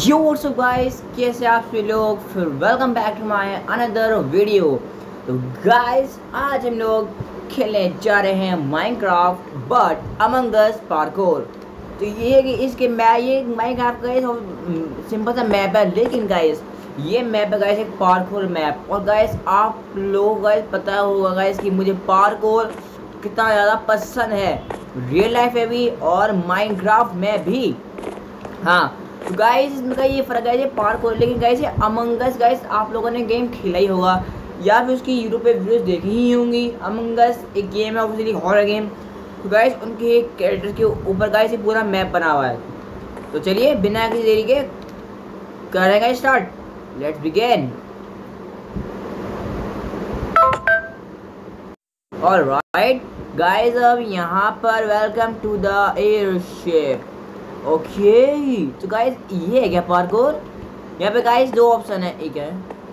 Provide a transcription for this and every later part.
यो WhatsApp guys, कैसे आप सभी लोग। फिर welcome back to my another video. तो गाइस आज हम लोग खेलने जा रहे हैं Minecraft but Among Us parkour. तो ये कि इसके ये माइनक्राफ्ट का सिंपल सा मैप है, लेकिन गाइस ये मैप है गाइस एक पार्कोर मैप। और गाइस आप लोग गाइस पता होगा गाइस कि मुझे पार्कोर कितना ज़्यादा पसंद है, रियल लाइफ में भी और माइनक्राफ्ट में भी। हाँ तो गाइस इसमें का ये फ़र्क है, ये पार्कोर। लेकिन गाइस ये अमंग अस गाइस आप लोगों ने गेम खेला ही होगा या फिर उसकी यूट्यूब पे वीडियोस देखी ही होंगी। अमंग अस एक गेम है, ऑब्वियसली हॉरर गेम। तो गाइस उनके एक कैरेक्टर के ऊपर गाइस ये पूरा मैप बना हुआ है। तो चलिए बिना किसी देरी के करेंगे start. Let's begin. Alright guys, अब यहाँ पर welcome to the airship. Okay तो गाइस ये है क्या पार्कोर। यहाँ पे गाइस दो ऑप्शन है, एक है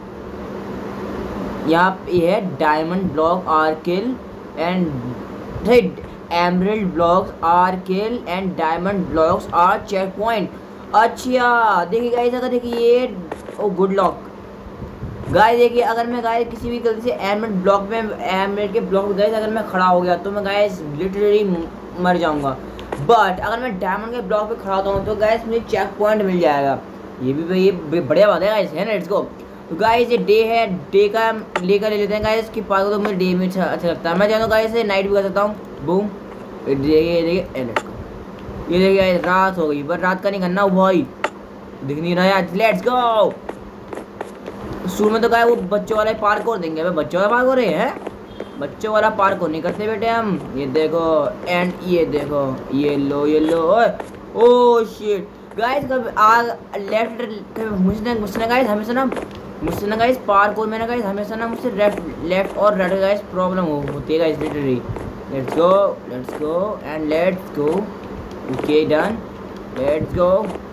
यहाँ पे है diamond block are kill and emerald blocks are kill and diamond blocks are check point. अच्छा देखिए गाइस, अगर देखिए ये ओ गुड लॉक गाइस। देखिए अगर मैं गाइस किसी भी गलती से एमरल्ड ब्लॉक में एमरल्ड के ब्लॉक में गाइस अगर मैं खड़ा हो गया तो मैं गाइस लिटरली मर जाऊंगा। बट अगर मैं डायमंड के ब्लॉक पे खड़ा होता हूँ तो गाइस मुझे चेक पॉइंट मिल जाएगा। ये भी बढ़िया बात है गाइस, है ना। Let's go. तो गाइस ये डे है, डे का ले लेते हैं गाइस की पार्क। तो मुझे डे में अच्छा लगता है। मैं जानता हूँ गाइस नाइट भी कर सकता हूँ। बूम देखिए लेट्स गो। ये देखिए गाइस रात हो गई, पर रात का नहीं करना भाई, दिख नहीं रहा है। Let's go. शुरू में तो गाइस वो बच्चों वाला पार्क और देंगे। बच्चों वाला पार्क हो रहे हैं, बच्चों वाला पार्क नहीं करते बेटे हम। ये देखो एंड ये देखो ये लो ओ शिट गाइस। कब लेफ्ट मुझसे गाइस हमेशा ना गाइस पार्कोर में ना गाइस हमेशा ना मुझसे लेफ्ट और राइट गाइस प्रॉब्लम होती है guys literally. Let's go and let's go. Okay done, let's go.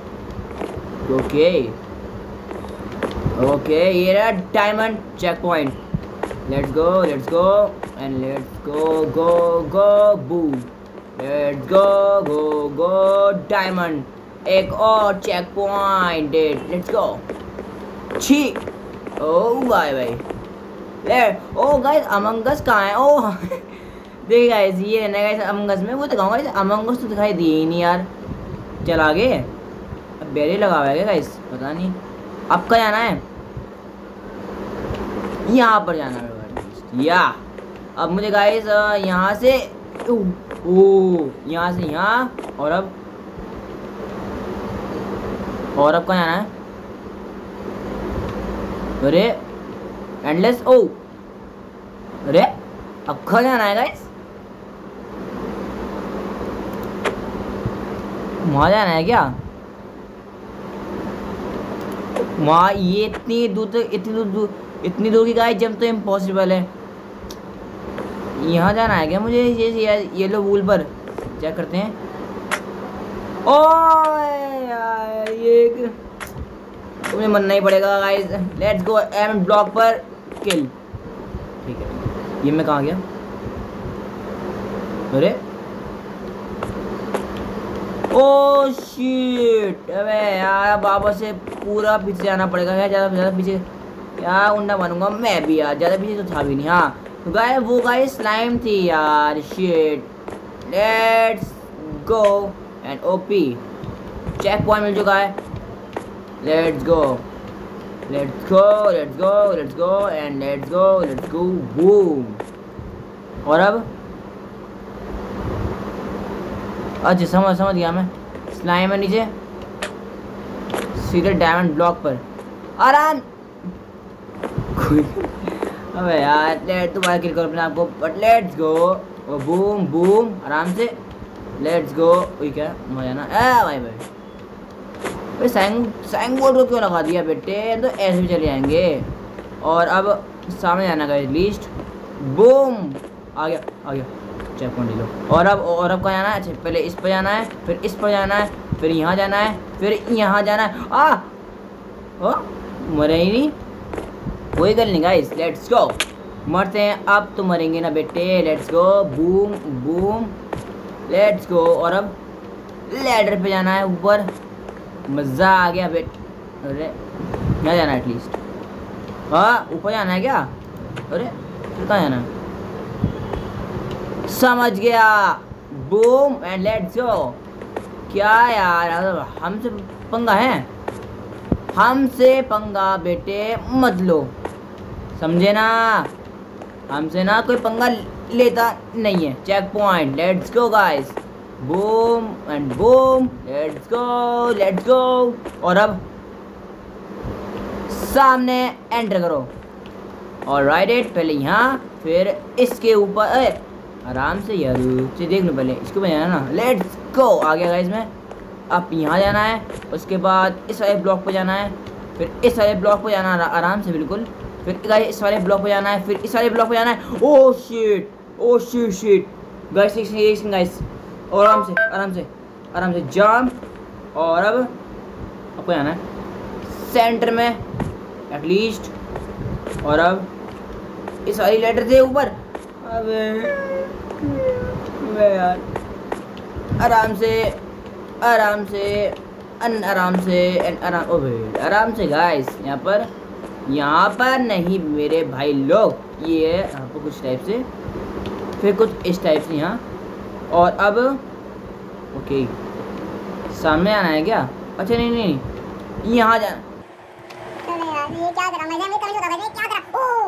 Okay ये रहा diamond check point. Let's go and let's go boom। Let's go diamond। एक और चेक पॉइंट। Let's go. छी oh bye oh guys Among Us कहाँ है। ओ देखिए guys ये रहना गाइस अमंग अस में। वो दिखाऊंगा गाइस अमंग अस तो दिखाई दिए ही नहीं यार। चल आगे, अब बैरियर लगा हुआ है गाइस, पता नहीं अब कहाँ जाना है। यहाँ पर जाना है या अब मुझे गाइस यहाँ से यहाँ से यहाँ और अब कहाँ जाना है। अरे एंडलेस ओ अरे अब कहाँ जाना है गाइस। वहाँ जाना है क्या। वहाँ ये इतनी दूर की गाइस जंप तो इम्पॉसिबल है। यहाँ जाना है क्या मुझे। ये येलो वूल पर चेक करते हैं। ओए यार ये तुम्हें मरना ही पड़ेगा guys. Let's go M block पर किल। ठीक है ये मैं कहाँ गया। अरे ओ शिट, अबे यार बाबा से पूरा पीछे जाना पड़ेगा क्या। ज़्यादा पीछे क्या उंडा बनूंगा मैं भी यार, ज़्यादा पीछे तो था भी नहीं। हाँ तो गाइस वो गाइस स्लाइम थी यार। Shit let's go and OP check point मिल चुका है। Let's go and let's go boom. और अब अच्छा समझ गया मैं। स्लाइम है नीचे, सीधे डायमंड ब्लॉक पर आराम। अबे यार दोबारा किल करो अपने आपको। बट लेट्स गो बूम आराम से। Let's go. क्या मजा ना भाई सैंग बोर्ड को क्यों लगा दिया बेटे, तो ऐसे भी चले जाएंगे। और अब सामने जाना गाइस लीस्ट। बूम आ गया चेक पॉइंट लो। और अब कहाँ जाना है। अच्छा पहले इस पर जाना है, फिर इस पर जाना है, फिर यहाँ जाना है, फिर यहाँ जाना है। मरे ही नहीं, कोई गल नहीं गाइस। लेट्स गो। मरते हैं अब तो मरेंगे ना बेटे। Let's go boom let's go. और अब लैडर पे जाना है ऊपर। मज़ा आ गया बेट। अरे यहाँ जाना है एटलीस्ट। हाँ ऊपर जाना है क्या? अरे फिर कहाँ जाना है? समझ गया। Boom and let's go. क्या यार हमसे पंगा है? हमसे पंगा बेटे मत लो, समझे ना? हमसे ना कोई पंगा लेता नहीं है। Check point, let's go guys. Boom and boom, let's go let's go. और अब सामने एंटर करो। ऑलराइट इट, पहले यहाँ फिर इसके ऊपर। आराम से यार से देख लो, पहले इसके ऊपर जाना ना। लेट्स गो। आ गया गाइस मैं। अब यहाँ जाना है, उसके बाद इस वाले ब्लॉक पर जाना है, फिर इस वाले ब्लॉक पर जाना है आराम से बिल्कुल। फिर गाइस इस वाले ब्लॉक पर जाना है, फिर इस वाले ब्लॉक पर जाना है। Oh shit, oh shit shit guys. Guys और आराम से आराम से आराम से जंप। और अब आपको जाना है सेंटर में एटलीस्ट। और अब इस वाली लेटर से ऊपर। अबे यार आराम से आराम से आराम से आराम से गाइस। यहाँ पर नहीं मेरे भाई लोग, ये है यहाँ पर कुछ टाइप से, फिर कुछ इस टाइप से यहाँ। और अब ओके सामने आना है क्या? अच्छा नहीं नहीं यहाँ जाना। ये क्या कर रहा मैं क्या कर रहा क्या कर रहा? Oh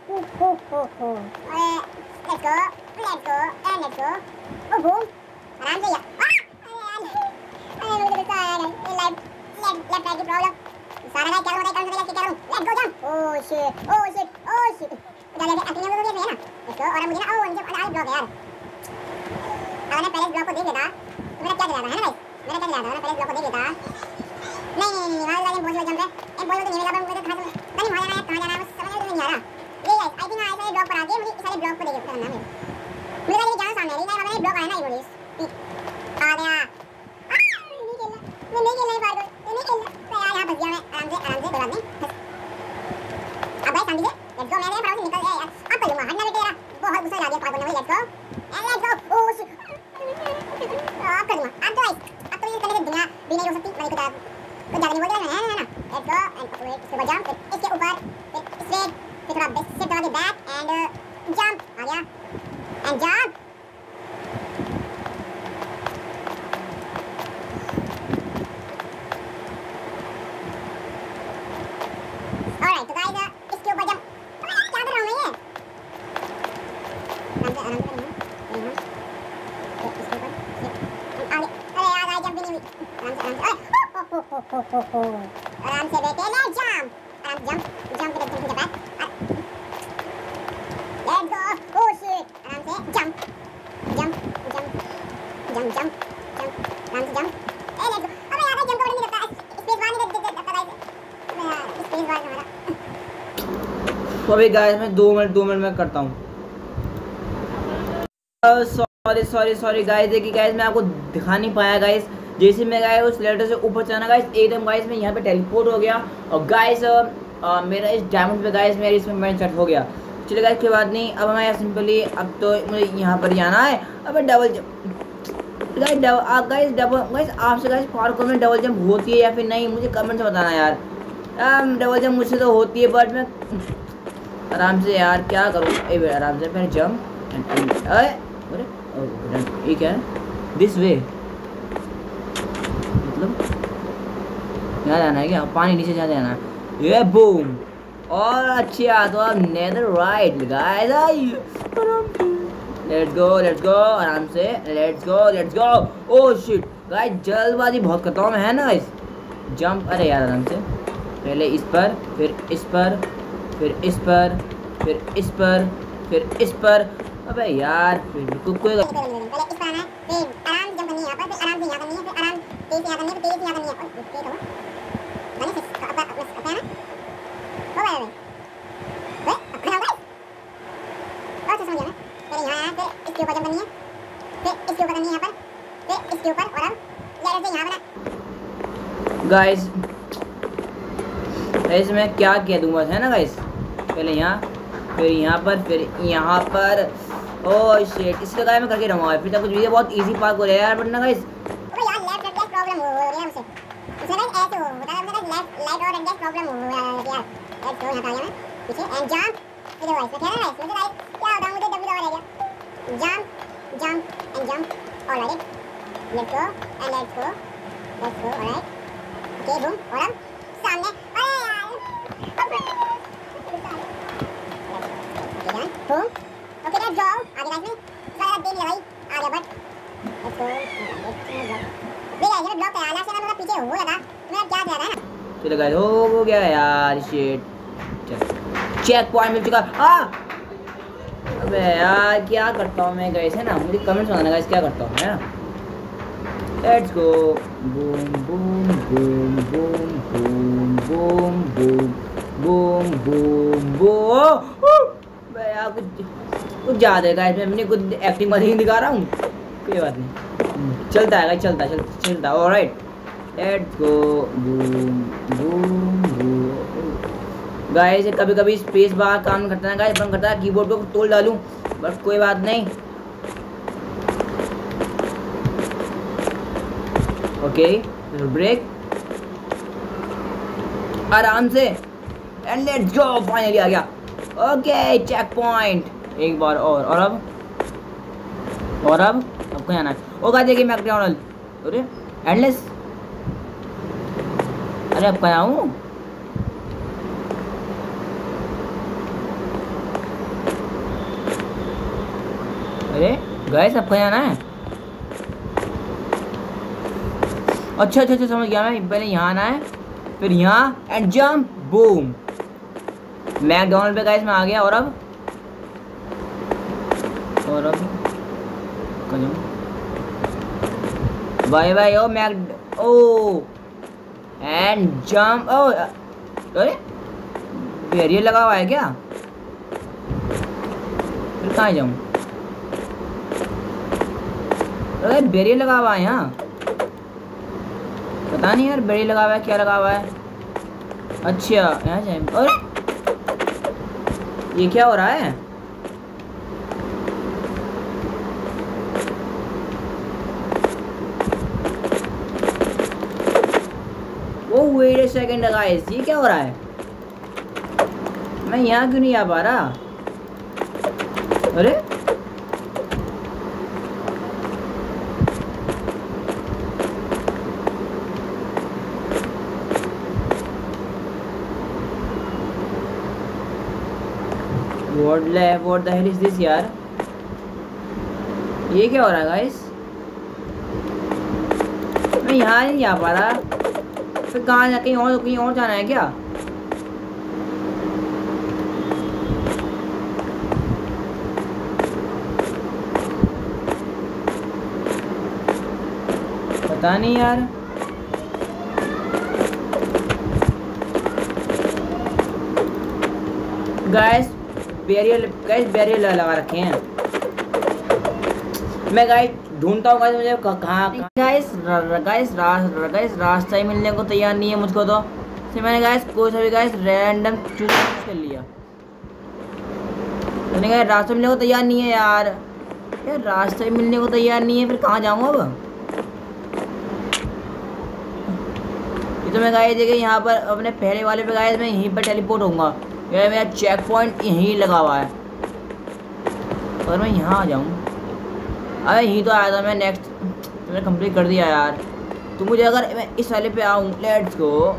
let's go and let's go. Oh boom आराम से यार। अरे मुझे गुस्सा आ रहा है। ये लेफ्ट राइट की प्रॉब्लम सारा क्या करूं let's go jump. Oh shit चलो अपनी लोगों को देखना है ना। Let's go. और मुझे ना मुझे अलार्म ब्लॉक है यार। अगर मैं पहले ब्लॉक को देख लेता तो मेरा क्या चला था है ना गाइस? मेरा क्या चला था मैं पहले ब्लॉक को देख लेता। नहीं वहां वाले बहुत जंप है। एक बोल तो नहीं लगा मुझे खास नहीं वहां जाना है कहां जाना है समझ में नहीं आ रहा। ये गाइस आई थिंक ऐसा ब्लॉक पर आके मुझे इस वाले ब्लॉक को देख करना है। मेरा ये जाना सामने नहीं है, ब्लॉक आया ना ये पुलिस आ गया। मैं नहीं खेलना है फायर नहीं खेलना तो यार यहां फंस गया मैं। आराम से कोई बात नहीं। अब भाई समझिए लेट्स गो। मैं फटाफट निकल गया यार। अब करूंगा हटना बेटे तेरा बहुत गुस्सा आ गया पार करने में। लेट्स गो ओह शिट अब करूंगा। अब तो अब तो ये करने से दुनिया भी नहीं हो सकती। मैं कुछ ज्यादा नहीं बोल रहा है ना। लेट्स गो एंड वेट इसके ऊपर जंप, फिर इसके ऊपर, फिर स्ट्रेट, फिर थोड़ा बेस से थोड़ा बैक एंड जंप। आ गया एंड जंप। ऑलराइट तो गाइस इसके ऊपर जंप। क्या कर रहा हूं मैं ये? आराम से इसके ऊपर आगे। अरे यार आई जंप भी नहीं हुई। आराम से बेटे ले जंप। आराम जंप के jump back. Let's go. Oh shit आराम से जंप आराम से जंप। A let's go. अबे यार जंप तो नहीं करता, स्पेस बार नहीं करता गाइस। स्पेस बार हमारा तो अभी गाइस मैं 2 मिनट में करता हूँ। Sorry guys. देखिए गाइस मैं आपको दिखा नहीं पाया गाइस। जैसे मैं गया उस लेटर से ऊपर चढ़ना गाइस एकदम गाइस मैं यहाँ पे टेलीपोर्ट हो गया। और गाइस मेरा इस डायमंड पे गाइस मेरा इसमें मैं सेट हो गया। चलिए गाइस कोई बात नहीं। अब मैं सिंपली अब तो मुझे यहाँ पर जाना है। अब डबल जंप गाइस आपसे गाइस पार्कोर में डबल जंप होती है या फिर नहीं मुझे कमेंट से बताना यार। डबल जंप मुझसे तो होती है बट मैं आराम से यार क्या करूँ। आराम से फिर जंप। अरे ये क्या है? दिस वे मतलब यहाँ जाना है क्या? पानी नीचे जहाँ जाना है। ये बूम। और अच्छा तो अब neither right guys. Let's go आराम से। Let's go. Oh shit guys जल्दबाजी बहुत करता हूँ मैं है ना गाइस। जंप। अरे यार आराम से पहले इस पर, फिर इस पर, फिर इस पर, फिर इस पर, फिर इस पर। अबे यार फिर कोई पहले इस पर आना है, फिर आराम जंप करनी है यहाँ पर, फिर आराम से यहाँ करनी है, फिर आराम तेज से यहाँ करनी है, फिर तेज से यहाँ करनी है। और तेज हो मैंने अपना ना हो गया वे अपना हो गया। और तो समझ गया मैं। पहले यहाँ आना, फिर इसके ऊपर जंप करनी है, फिर इसके ऊपर करनी है यहाँ पर, फिर इसके ऊपर। और अब लेयर से यहाँ बना गाइस। ऐसे मैं क्या कह दूंगा है ना गाइस। पहले यहाँ, फिर यहाँ पर, फिर यहाँ पर। ओह शिट इसका गाइस मैं करके रहूँगा। फिर तक कुछ वीडियो बहुत इजी पार्क हो रहा है यार बट ना गाइस। अबे यार लेफ्ट प्रॉब्लम हो रही है मुझसे। उसमें गाइस ऐसे हो होता है लाइट और एडजस्ट प्रॉब्लम हो रहा है यार। लेट्स गो, यहाँ आ गया मैं पीछे एंड जंप। इधर वाइस में क्या है, इसमें गाइस क्या होता है, मुझे डब्ल्यू दबा रह गया। Jump jump and jump, alright let's go and let's go alright. Okay boom, और अब सामने, अरे यार okay done boom. Okay let's go, आगे गाइस में सारा दे लिया भाई, आ गया बट लेट्स गो। भैया ये ब्लॉक है, लास्ट से ना पीछे हो लगा, मैं क्या कह रहा है ना। चलो गाइस हो गया यार, शिट चेक पॉइंट मिल चुका। अबे यार क्या करता हूँ मैं गाइस, है ना, मुझे कमेंट्स बताना गाइस क्या करता हूँ, है ना। Let's go, boom boom boom boom boom boom boom boom boom boom. यार कुछ ज़्यादा है गाइस, मैं अपनी कुछ एक्टिंग मशीन दिखा रहा हूँ, कोई बात नहीं, चलता है गाइस, चलता alright. Let's go, boom boom boom. Guys कभी कभी स्पेस बार काम करता है गाइस, मन करता है कीबोर्ड को तोड़ डालूं, बट कोई बात नहीं। ओके ब्रेक आराम से एंड लेट्स गो, फाइनली आ गया। ओके चेक पॉइंट एक बार और अब कहाँ जाना है। ओ गाइस देखिए मैकडॉनल्ड, अरे एंडलेस, अरे अब कहाँ आऊँ। अरे गाइस अब कहाँ जाना है। अच्छा समझ गया मैं, पहले यहाँ आना है फिर यहाँ एंड जंप बूम। मैकडॉनल्ड पे गाइस मैं आ गया, और अब bye bye oh Mac oh and jump. Oh अरे बैरियर लगा हुआ है क्या, फिर कहाँ जाऊँ। अरे बैरियर लगा हुआ है यहाँ, पता नहीं यार बैरियर लगा हुआ है क्या लगा हुआ है। अच्छा यहाँ जाए, अरे ये क्या हो रहा है। Oh wait a second guys, ये क्या हो रहा है, मैं यहाँ क्यों नहीं आ पा रहा। अरे what the hell is this यार, ये क्या हो रहा है गाइस, मैं यहाँ नहीं आ पा रहा, फिर कहाँ जा, कहीं और जाना है क्या। पता नहीं यार। गाइस बैरियर लगा रखे हैं, मैं गाइस ढूंढता हूँ गाइस, मुझे कहाँ गाइस रास्ता ही मिलने को तैयार नहीं है मुझको, तो फिर मैंने गाइस कोई सा भी गाइस रैंडम चूज कर लिया। मैंने गाइस रास्ता मिलने को तैयार नहीं है यार रास्ता ही मिलने को तैयार नहीं है, फिर कहाँ जाऊँ अब। ये तो मैं गाइस देखिए यहाँ पर अपने पहले वाले पे गाइस मैं यहीं पर टेलीपोर्ट होऊंगा, यार मेरा चेक पॉइंट यहीं लगा हुआ है, अगर मैं यहाँ आ जाऊँ। अरे यहीं तो आया था मैं, नेक्स्ट तो मैंने कंप्लीट कर दिया यार। तो मुझे अगर मैं इस वाले पे आऊँ, लेट्स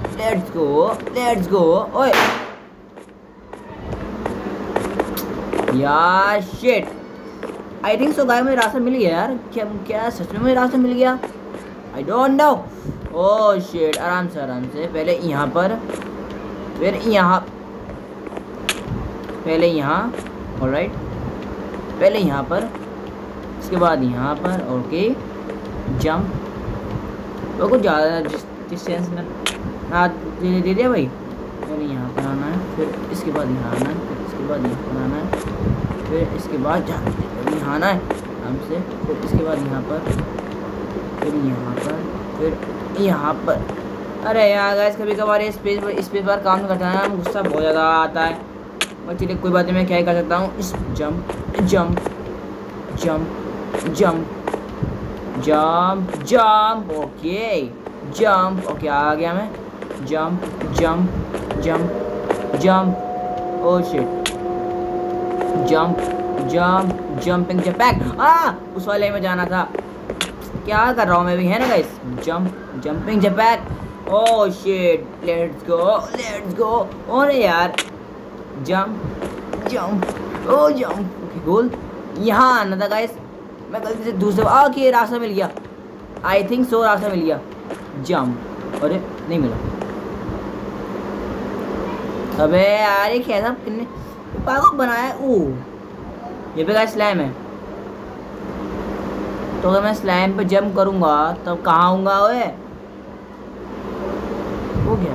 गो ओए यार shit, I think so guys मुझे रास्ता मिल गया यार, क्या सच में मुझे रास्ता मिल गया, I don't know. Oh shit, आराम से पहले यहाँ पर फिर यहाँ, पहले यहाँ ऑलराइट, पहले यहाँ पर इसके बाद यहाँ पर, ओके जंप। तो कुछ ज़्यादा डिस्टेंस में दे दिया भाई। पहले यहाँ पर आना है, फिर इसके बाद यहाँ आना है, फिर इसके बाद यहाँ पर आना है, फिर इसके बाद यहाँ आना है आराम से, फिर इसके बाद यहाँ पर, फिर यहाँ पर, फिर यहाँ पर। अरे यार गाइस कभी कभार ये स्पेस बार काम करता है ना, गुस्सा बहुत ज़्यादा आता है, और चलिए कोई बात नहीं, मैं क्या ही कर सकता हूँ। इस जंप ओके जंप, ओके आ गया मैं। Jump jump jump jump, oh shit, jump jump jumping jetpack. उस वाले में जाना था, क्या कर रहा हूँ मैं भी, है ना guys. Jump jumping jetpack, oh shit, let's go. अरे यार, jump jump, oh jump, okay goal. यहाँ आना था गाइस, मैं गलती से दूसरे ओके रास्ता मिल गया, आई थिंक सो रास्ता मिल गया। जंप, अरे नहीं मिला। अबे यार ये कैसा कितने पागल बनाया। ये पे गाइस स्लैम है, तो अगर मैं स्लैम पे जंप करूंगा तब कहाँ आऊंगा। ओए हो गया,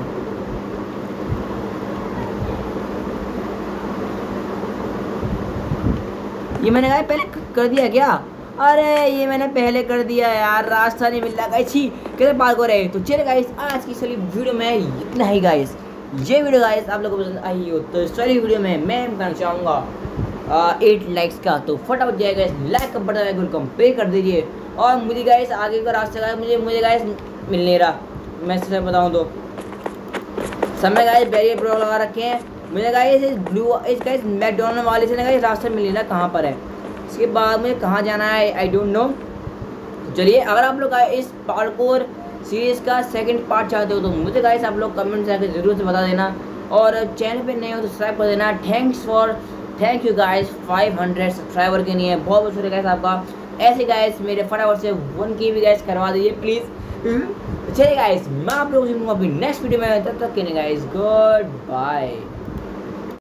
ये मैंने कहा पहले कर दिया क्या। अरे ये मैंने पहले कर दिया यार, रास्ता नहीं मिल रहा गाइस। छी कैसे पार को रहे। तो चलिए गाइस आज की सली वीडियो में इतना ही गाइस। ये वीडियो गाइस आप लोगों को पसंद आई हो तो सली वीडियो में मैं करना चाहूँगा 8 लाइक्स का, तो फटाफट जाएगा लाइक का बटन बिल्कुल पे कर दीजिए। और मुझे गाइस आगे का रास्ता गाइस मुझे गाइस मिल नहीं रहा, मैं सच बताऊँ तो समय गाइस बैरियर ब्लॉक लगा रखे हैं मुझे गाइस। इस गाइस मैकडॉनल्ड वाले से ना गाइस रास्ता मिल नहीं रहा कहाँ पर है। इसके बाद मुझे कहाँ जाना है आई डोंट नो। चलिए अगर आप लोग इस पार्कोर सीरीज़ का सेकंड पार्ट चाहते हो तो मुझे गाइस आप लोग कमेंट करके ज़रूर से बता देना, और चैनल पे नए हो तो सब्सक्राइब कर देना। थैंक यू गाइस 500 सब्सक्राइबर के लिए बहुत बहुत शुक्रिया गाइस आपका। ऐसे गाइस मेरे फटाफट से 1K भी गाइस करवा दीजिए प्लीज़। चलिए गाइस मैं आप लोगों से मिलूंगा अभी नेक्स्ट वीडियो में, तब तक के लिए गाइस गुड बाय।